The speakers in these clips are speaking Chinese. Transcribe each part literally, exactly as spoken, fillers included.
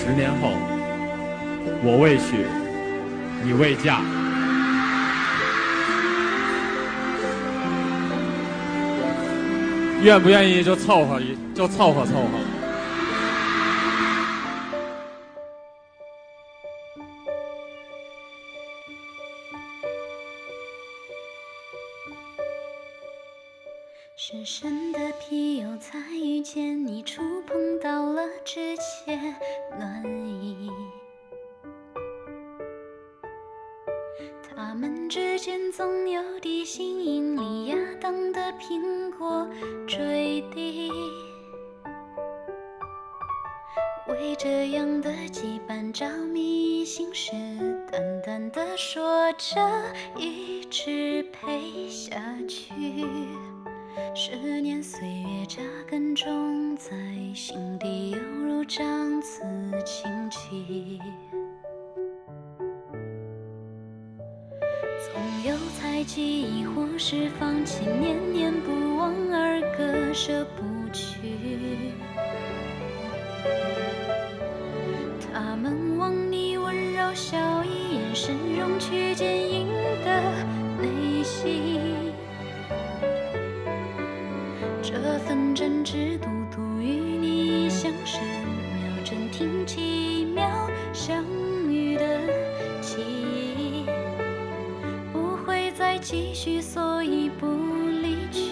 十年后，我未娶，你未嫁。愿不愿意就凑合一，就凑合凑合。 深深的庇佑，才遇见你，触碰到了指尖暖意。他们之间总有地心引力，亚当的苹果坠地。为这样的羁绊着迷，心事淡淡的说着，一直陪下去。十年岁月扎根种在心底，犹如长刺轻启。总有猜忌，亦或是放弃，念念不忘而割舍不去。他们望你温柔笑意，眼神融去坚硬的内心。这份真挚笃笃与你相识，秒针停几秒相遇的记忆，不会再继续，所以不离去。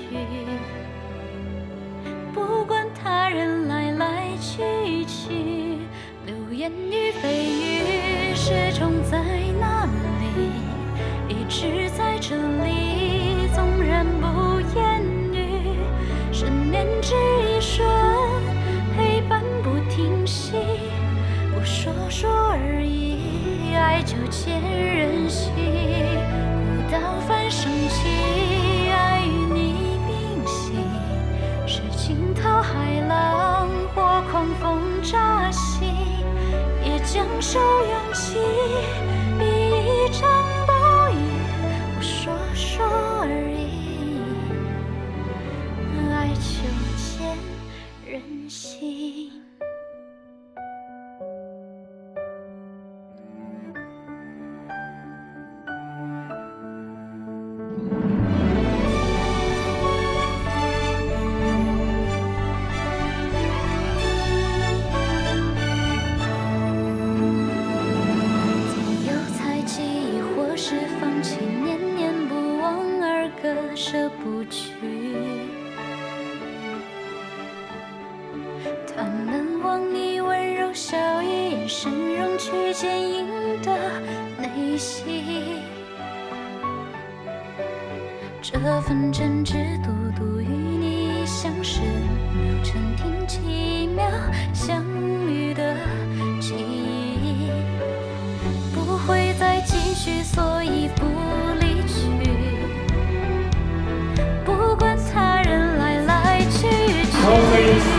不管他人来来去去，流言与蜚语，始终在那里，一直在这里，纵然不言语。十年只一瞬，陪伴不停息，不说说而已，爱就见人心。古道繁生起，爱与你并行，是惊涛骇浪或狂风乍醒，也将手扬起，比一场暴雨，不说说而已。爱就见人心。总有猜忌，亦或是放弃，念念不忘而割舍不去。他们望你温柔笑意，眼神融去坚硬的内心。这份真挚笃笃与你相识，秒针停几秒相遇的记忆，不会再继续，所以不离去。不管他人来来去去。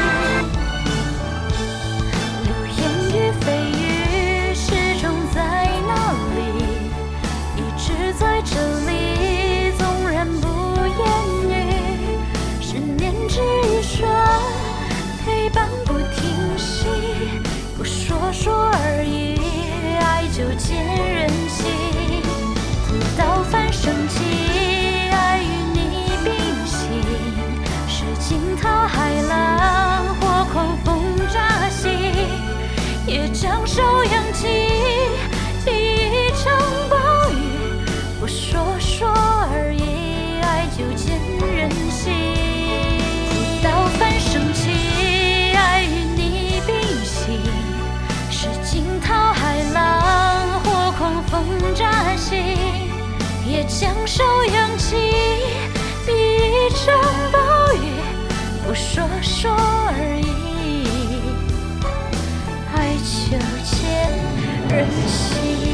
说而已，爱就见人心。古道繁生起，爱与你并行，是惊涛骇浪或狂风乍醒，也将手扬起，比一场暴雨，不说说而已，爱就见人心。古道繁生起，爱与你并行，是惊涛骇浪或狂风乍醒，也将手扬起，比一场暴雨，不说说而已，爱就见人心。